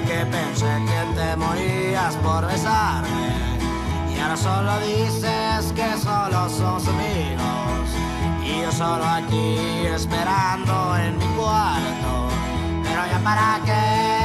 porque pensé que te morías por besarme. Y ahora solo dices que solo somos amigos. Y yo solo aquí esperando en mi cuarto. Pero ya para qué.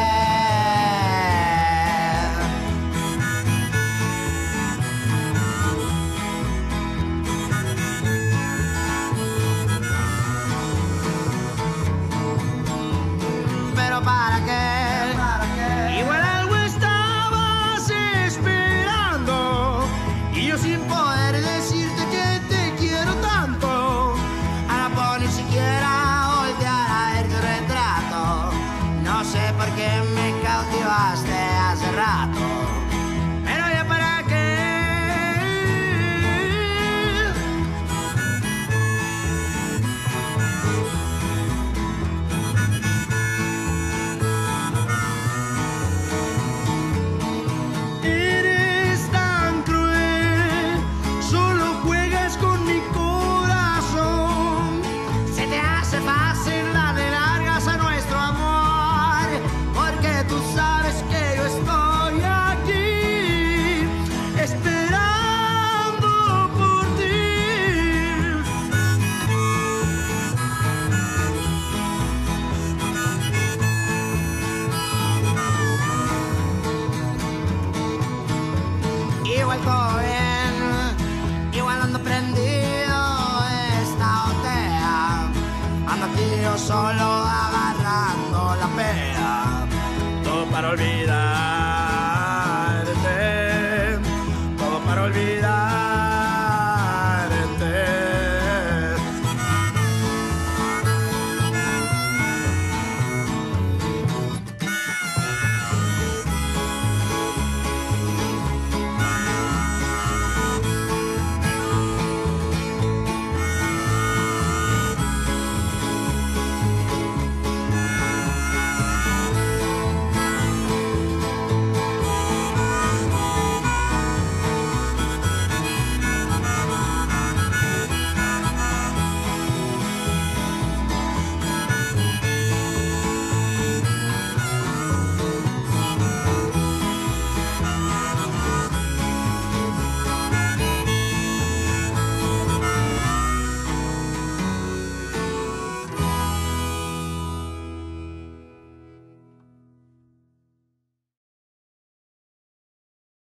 Pero para qué. Igual algo estabas esperando. Y yo sin poder decirte que te quiero tanto. Ahora por ni siquiera voltear a ver tu retrato. No sé por qué me cautivaste hace rato. Pero ya para qué. Eres tan cruel, solo juegas con mi corazón. Se te hace fácil darle largas a nuestro amor, porque tú sabes que yo estoy aquí, esperando por ti. Igual todo bien, igual ando prendido esta botella. Ando aquí yo solo agarrando la pera. Todo para olvidar.